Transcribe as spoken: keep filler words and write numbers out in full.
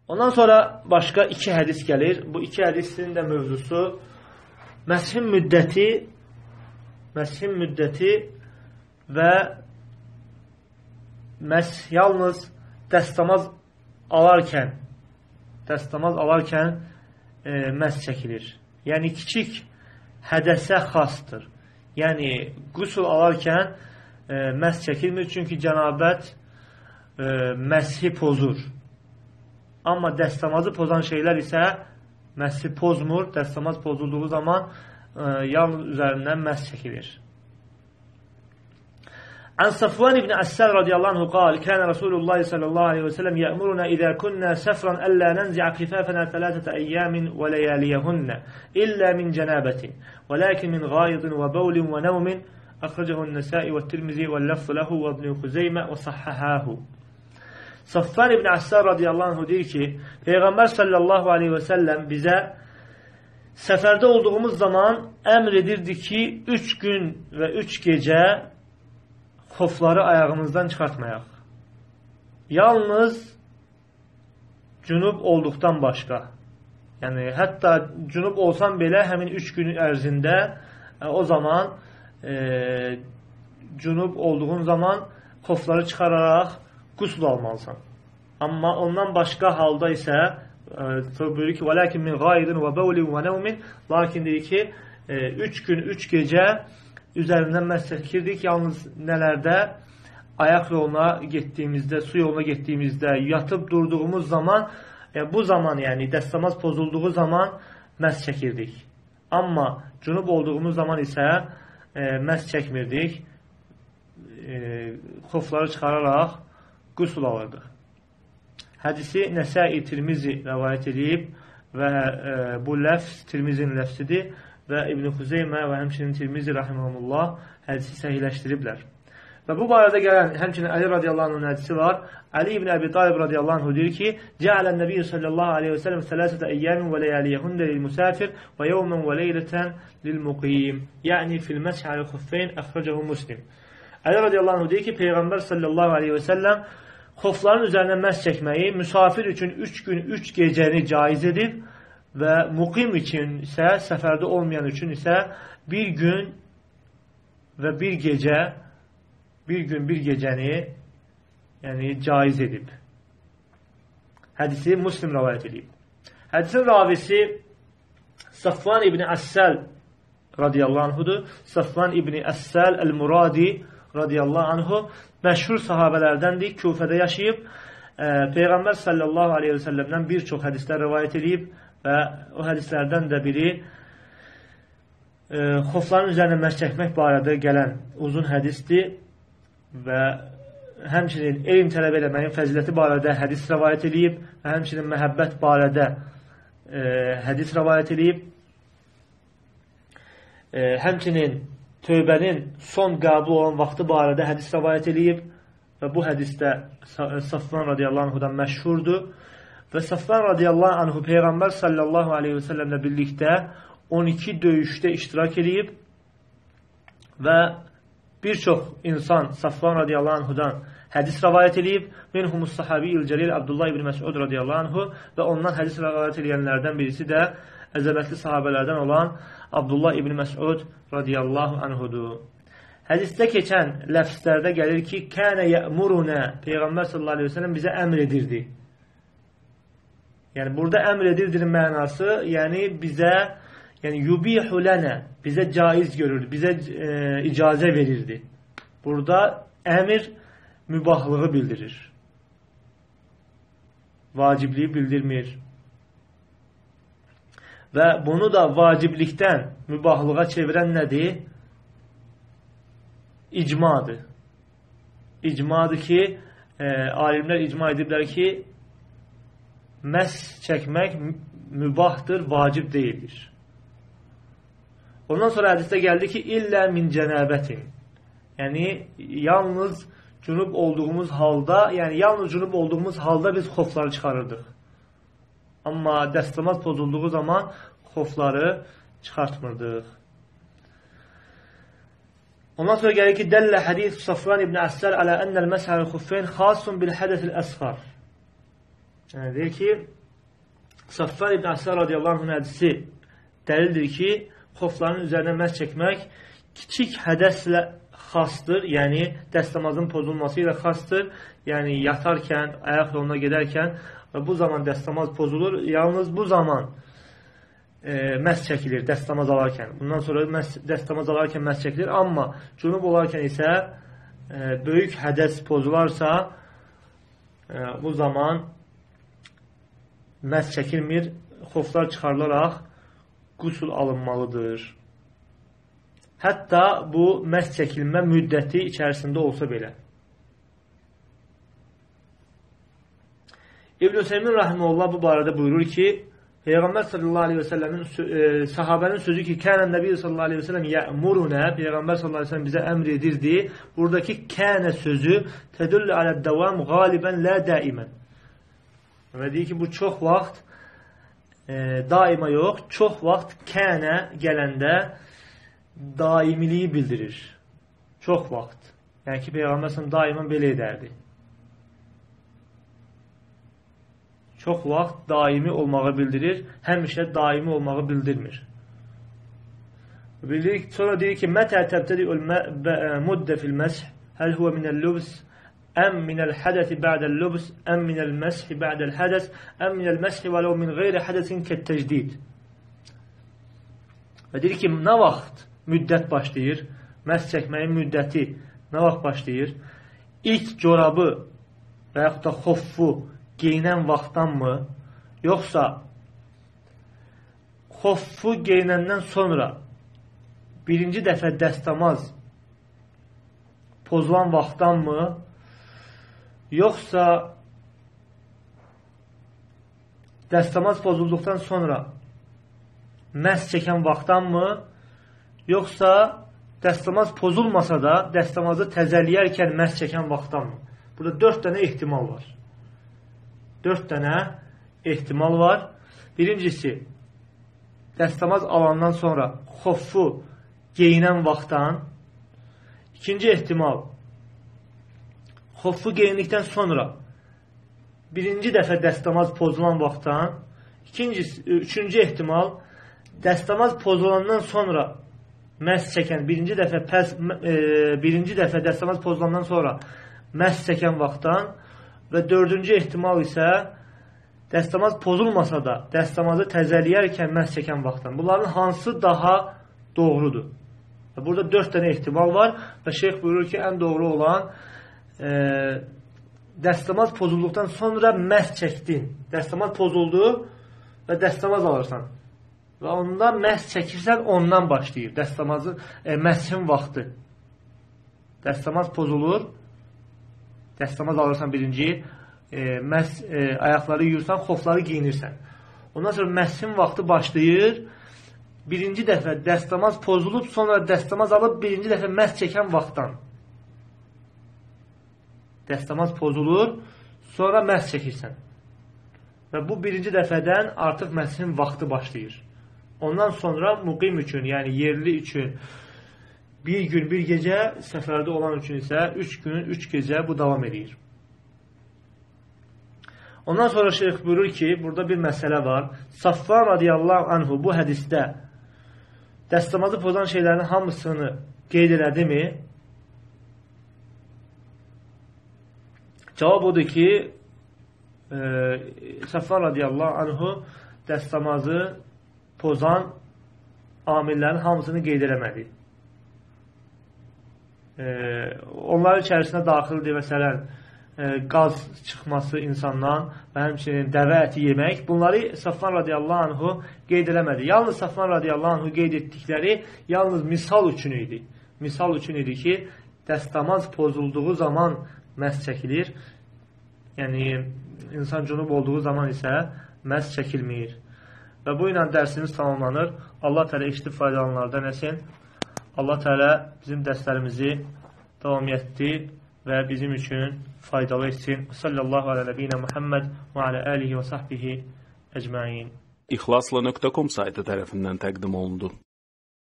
Ondan sonra başqa iki hədis gəlir. Bu iki hədisin də mövzusu məshin müddəti məshin müddəti və məsh yalnız dəstəmaz alarkən dəstəmaz alarkən e, məsh çəkilir. Yəni kiçik hədəsə xasdır. Yəni qüsul alarkən e, məsh çəkilmir, çünki cənabət e, məshi pozur. Amma dəstəmazı pozan şeylər isə məshi pozmur. Dəstəmaz pozulduğu zaman e, yalnız üzərindən məsh çəkilir. An Safvan ibn Assal radiyallahu anhu qal, kana Rasulullah sallallahu aleyhi ve sellem ya'muruna idha kunna safran alla nanzi'a khifafana thalathata ayyamin wa layaliyahunna illa min janabatin walakin min ghaidin wa bawlin wa nawmin akhrajahu an-Nasa'i wa at-Tirmizi wal lafzu lahu wa Ibn Khuzaymah wa sahhahahu. Safvan ibn Assal radiyallahu anhu deyir ki, Peyğəmbər sallallahu aleyhi ve sellem bizə səfərdə olduğumuz zaman əmr edirdi ki, üç gün və üç gecə xofları ayağımızdan çıxartmayaq. Yalnız cünub olduqdan başqa. Yəni, hətta cünub olsan belə həmin üç gün ərzində e, o zaman e, cünub olduğun zaman xofları çıxararaq qüsl almalısan. Amma ondan başqa halda isə e, buyurur ki, وَلَكِنْ مِنْ غَائِدٍ وَبَوْلٍ وَنَوْمٍ Lakin deyir ki, e, üç gün, üç gecə üzərindən məsh çəkirdik. Yalnız nələrdə? Ayaq yoluna getdiyimizdə, su yoluna getdiyimizdə, yatıb durduğumuz zaman, e, bu zaman, yəni dəstəmaz pozulduğu zaman məsh çəkirdik. Amma cünub olduğumuz zaman isə e, məsh çəkmirdik. E, xofları çıxararaq qüsul alırdıq. Hədisi Nəsai Tirmizi rəvayət edib və e, bu ləfz Tirmizinin ləfzidir və İbn Xuzeymə və həmçinin Tirmizi rahimehumullah hədisi səhiləşdiriblər. Və bu barədə gələn həmçinin Əli radiyallahu anh'ın hədisi var. Əli ibn Əbi Talib radiyallahu anhu deyir ki, Cəalən Nəbiyyə sallallahu aleyhi və sələm sələsətə əyyəmin və ləyəliyəhündə lil-musafir və yevmən və leylətən lil-muqim. Yəni fil-məsh alə xuffeyn əxrəcəhu Muslim. Əli radiyallahu anhu deyir ki, Peyğəmbər sallallahu aleyhi və səlləm xofların üzərinə məsh çəkməyi müsafir üçün üç gün, üç gecəni caiz edib və muqim üçün isə, səfərdə olmayan üçün isə bir gün və bir gecə, bir gün, bir gecəni yəni caiz edib. Hədisi Muslim rəvayət edib. Hədisin ravisi Safvan ibn Assal radiyallahu anhudur. Safvan ibn Assal el-Muradi radiyallahu anhu məşhur sahabələrdəndir. Küfədə yaşayıb. E, Peyğəmbər sallallahu aleyhi və səlləmdən bir çox hədislər rəvayət edib və o hədislərdən də biri e, xofların üzərinə məsh çəkmək barədə gələn uzun hədisdir və həmçinin elm tələb eləməyin fəziləti barədə hədis rəvayət edib və həmçinin məhəbbət barədə e, hədis rəvayət edib. E, həmçinin tövbənin son qəbul olan vaxtı barədə hədis rəvayət edib və bu hədisdə Safvan radiyallahu anhudan məşhurdur. Və Safvan radiyallahu anhu Peyğəmbər sallallahu aleyhi və səlləmlə birlikdə on iki döyüşdə iştirak edib və bir çox insan Safvan radiyallahu anhudan hədis rəvayət edib. Minhumus sahabiyyil cəlil Abdullah ibn Məsud radiyallahu anhu və ondan hədis rəvayət edənlərdən birisi də əzəmətli sahabələrdən olan Abdullah ibn Məsud radiyallahu anhudur. Hədisdə keçən ləfslərdə gəlir ki, kənə yəmuruna, Peyğəmbər sallallahu aleyhi və səlləm bizə əmr edirdi. Yəni, burada əmr edirdir mənası, yəni bizə, yəni yubihu lənə, bizə caiz görürdü, bizə e, icazə verirdi. Burada əmr mübahlığı bildirir. Vacibliyi bildirmir. Və bunu da vaciblikdən mübahlığa çevirən nədir? İcmadır. İcmadır ki, e, alimlər icma ediblər ki, məsh çəkmək mübahdır, vacib deyildir. Ondan sonra hədisdə gəldi ki, illə min cənəbətin. Yəni, yalnız cünub olduğumuz halda, yəni yalnız cünub olduğumuz halda biz xofları çıxarırdıq. Amma dəstəmaz pozulduğu zaman xofları çıxartmırdıq. Ondan sonra gəlir ki, dəllə hədis Safvan ibn Assal alə ennəl məshəl xuffeyn xasun bil hədəsil əsğar. Yəni, deyir ki, Saffar ibn Əsər radiyallahu anh hədisi dəlildir ki, xofların üzərinə məhz çəkmək kiçik hədəslə xasdır, yəni dəstəmazın pozulması ilə xasdır, yəni yatarkən, ayaq yoluna gedərkən bu zaman dəstəmaz pozulur, yalnız bu zaman e, məhz çəkilir dəstəmaz alarkən, bundan sonra məhz, dəstəmaz alarkən məhz çəkilir, amma cünub olarkən isə e, böyük hədəs pozularsa e, bu zaman məhz çəkilmir, xoflar çıxarılaraq qusul alınmalıdır. Hətta bu məhz çəkilmə müddəti içərisində olsa belə. İbn-i Hüseymin rahimehullah bu barədə buyurur ki, Peyğəmbər sallallahu aleyhi və səlləmin e, sahabənin sözü ki, kənə nəbi sallallahu aleyhi və səlləm yə'murunə, Peyğəmbər sallallahu aleyhi və səlləm bizə əmr edirdi. Buradakı kənə sözü tədüllə aləd-dəvam qalibən lə daimən. Və deyir ki, bu çox vaxt e, daima yox, çox vaxt kənə gələndə daimiliyi bildirir. Çox vaxt. Yəni ki, Peyğəmbər sallallahu daima belə edərdi. Çox vaxt daimi olmağı bildirir, həmişə daimi olmağı bildirmir. Bilir, sonra deyir ki, mətə təbtədi'ül muddə fil məsh, həl huvə minəl-lübs, əm minəl-hədəti bə'dəl-lübs, əm minəl-məshi bə'dəl-hədəs, əm minəl-məshi vələv min qeyri hədəsin kəttəcdid. Və deyir ki, nə vaxt müddət başlayır, məhz çəkməyin müddəti nə vaxt başlayır? İlk corabı və yaxud da xoffu geyinən vaxtdanmı, yoxsa xoffu geyinəndən sonra birinci dəfə dəstəmaz pozulan vaxtdanmı, yoxsa dəstəmaz pozulduqdan sonra məhz çəkən vaxtdanmı, yoxsa dəstəmaz pozulmasa da dəstəmazı təzəliyərkən məhz çəkən vaxtdanmı? Burada dörd dənə ehtimal var. Dörd dənə ehtimal var. Birincisi, dəstəmaz alandan sonra xoffu geyinən vaxtdan. İkinci ehtimal, xoffu geyindikdən sonra birinci dəfə dəstəmaz pozulan vaxtdan. İkincisi, üçüncü ehtimal, dəstəmaz pozulandan sonra məhz çəkən, birinci dəfə, pəs, e, birinci dəfə dəstəmaz pozulandan sonra məhz çəkən vaxtdan. Və dördüncü ehtimal isə dəstəmaz pozulmasa da dəstəmazı təzəliyərkən məhz çəkən vaxtdan. Bunların hansı daha doğrudur? Burada dörd dənə ehtimal var və şeyx buyurur ki, ən doğru olan e, dəstəmaz pozulduqdan sonra məhz çəkdin. Dəstəmaz pozuldu və dəstəmaz alırsan. Və onda məhz çəkirsən, ondan başlayır. Dəstəmazın, e, məhsin vaxtı. Dəstəmaz pozulur. Dəstəmaz alırsan birinci, e, məhz, e, ayaqları yuyursan, xofları giyinirsən. Ondan sonra məhsin vaxtı başlayır. Birinci dəfə dəstəmaz pozulub, sonra dəstəmaz alıb birinci dəfə məhz çəkən vaxtdan. Dəstəmaz pozulur, sonra məhz çəkirsən. Və bu birinci dəfədən artıq məhsin vaxtı başlayır. Ondan sonra muqim üçün, yəni yerli üçün bir gün, bir gecə, səfərdə olan üçün isə üç gün, üç gecə bu davam edir. Ondan sonra şeyx buyurur ki, burada bir məsələ var. Saffar radiyallahu anhu bu hədisdə dəstəmazı pozan şeylərin hamısını qeyd elədi mi? Cavab odur ki, e, Saffar radiyallahu anhu dəstəmazı pozan amillərin hamısını qeyd eləmədi. E, onların içərisində daxildir, məsələn, e, qaz çıxması insandan və həmçinin dəvə əti yemək. Bunları Saffan radiyallahu anhu qeyd eləmədi. Yalnız Saffan radiyallahu anhu qeyd etdikləri yalnız misal üçün idi. Misal üçün idi ki, dəstəmaz pozulduğu zaman məhz çəkilir. Yəni, insan cünub olduğu zaman isə məhz çəkilmir. Və bu ilə dərsimiz tamamlanır. Allah Teala eşitib faydalananlardan etsin. Allah Teala bizim dərslərimizi davam etdi və bizim üçün faydalı etsin. Sallallahu ala nəbiyyina Muhammed və ala alihi və sahbihi əcmain. İxlasla nöqtə com saytı tərəfindən təqdim olundu.